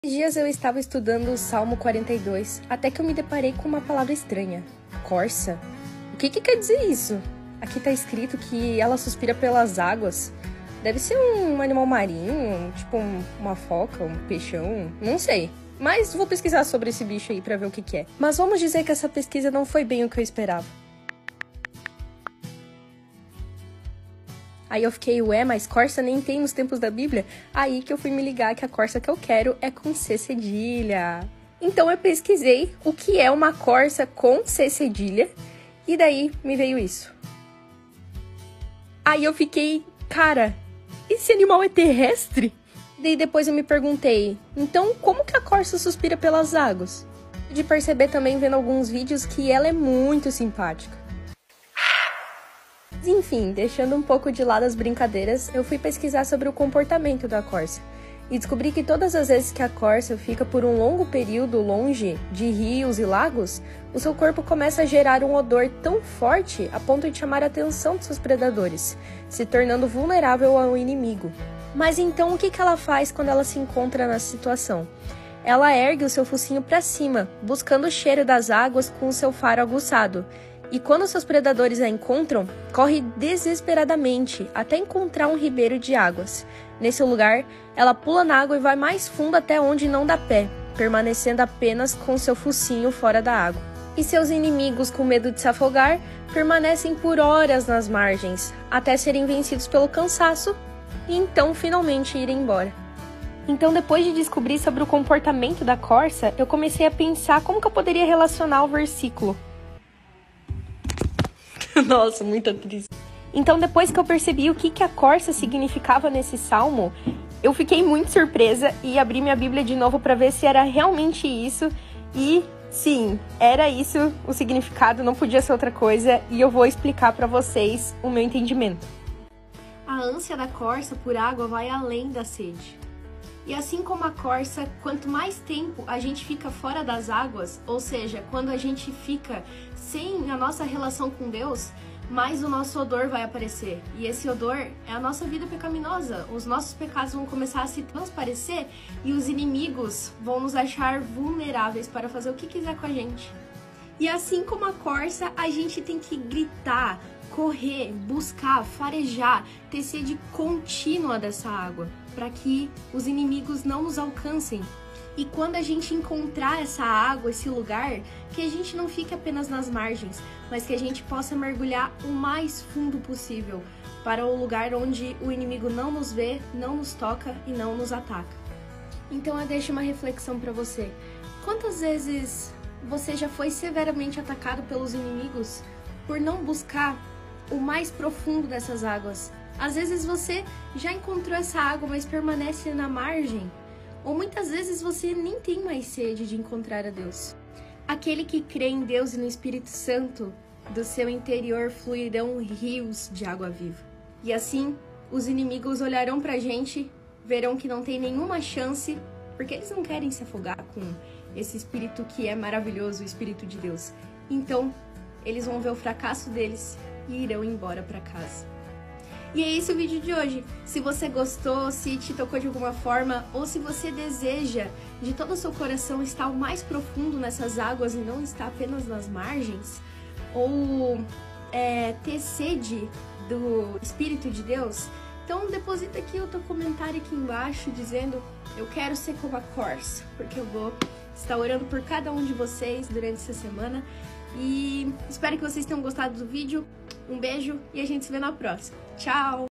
Esses dias eu estava estudando o Salmo 42, até que eu me deparei com uma palavra estranha. Corça? O que quer dizer isso? Aqui tá escrito que ela suspira pelas águas. Deve ser um animal marinho, tipo uma foca, um peixão, não sei. Mas vou pesquisar sobre esse bicho aí pra ver o que é. Mas vamos dizer que essa pesquisa não foi bem o que eu esperava. Aí eu fiquei, mas corça nem tem nos tempos da Bíblia? Aí que eu fui me ligar que a corça que eu quero é com C cedilha. Então eu pesquisei o que é uma corça com C cedilha e daí me veio isso. Aí eu fiquei, cara, esse animal é terrestre? Daí depois eu me perguntei, então como que a corça suspira pelas águas? De perceber também vendo alguns vídeos que ela é muito simpática. Enfim, deixando um pouco de lado as brincadeiras, eu fui pesquisar sobre o comportamento da corça e descobri que todas as vezes que a corça fica por um longo período longe de rios e lagos, o seu corpo começa a gerar um odor tão forte a ponto de chamar a atenção de seus predadores, se tornando vulnerável ao inimigo. Mas então o que ela faz quando ela se encontra nessa situação? Ela ergue o seu focinho para cima, buscando o cheiro das águas com o seu faro aguçado. E quando seus predadores a encontram, corre desesperadamente até encontrar um ribeiro de águas. Nesse lugar, ela pula na água e vai mais fundo até onde não dá pé, permanecendo apenas com seu focinho fora da água. E seus inimigos, com medo de se afogar, permanecem por horas nas margens, até serem vencidos pelo cansaço e então finalmente irem embora. Então, depois de descobrir sobre o comportamento da corça, eu comecei a pensar como que eu poderia relacionar o versículo. Nossa, muito triste. Então, depois que eu percebi o que a corça significava nesse salmo, eu fiquei muito surpresa e abri minha Bíblia de novo para ver se era realmente isso. E sim, era isso o significado, não podia ser outra coisa. E eu vou explicar para vocês o meu entendimento. A ânsia da corça por água vai além da sede. E assim como a corça, quanto mais tempo a gente fica fora das águas, ou seja, quando a gente fica sem a nossa relação com Deus, mais o nosso odor vai aparecer. E esse odor é a nossa vida pecaminosa. Os nossos pecados vão começar a se transparecer e os inimigos vão nos achar vulneráveis para fazer o que quiser com a gente. E assim como a corça, a gente tem que gritar, correr, buscar, farejar, ter sede contínua dessa água, para que os inimigos não nos alcancem. E quando a gente encontrar essa água, esse lugar, que a gente não fique apenas nas margens, mas que a gente possa mergulhar o mais fundo possível para o lugar onde o inimigo não nos vê, não nos toca e não nos ataca. Então eu deixo uma reflexão para você. Quantas vezes você já foi severamente atacado pelos inimigos por não buscar o mais profundo dessas águas? Às vezes você já encontrou essa água, mas permanece na margem. Ou muitas vezes você nem tem mais sede de encontrar a Deus. Aquele que crê em Deus e no Espírito Santo, do seu interior fluirão rios de água viva. E assim, os inimigos olharão pra gente, verão que não tem nenhuma chance, porque eles não querem se afogar com esse Espírito que é maravilhoso, o Espírito de Deus. Então, eles vão ver o fracasso deles e irão embora para casa. E é esse o vídeo de hoje. Se você gostou, se te tocou de alguma forma, ou se você deseja de todo o seu coração estar o mais profundo nessas águas e não estar apenas nas margens, ou ter sede do Espírito de Deus, então deposita aqui o teu comentário aqui embaixo dizendo: eu quero ser como a corça, porque eu vou estar orando por cada um de vocês durante essa semana. E espero que vocês tenham gostado do vídeo. Um beijo e a gente se vê na próxima. Tchau!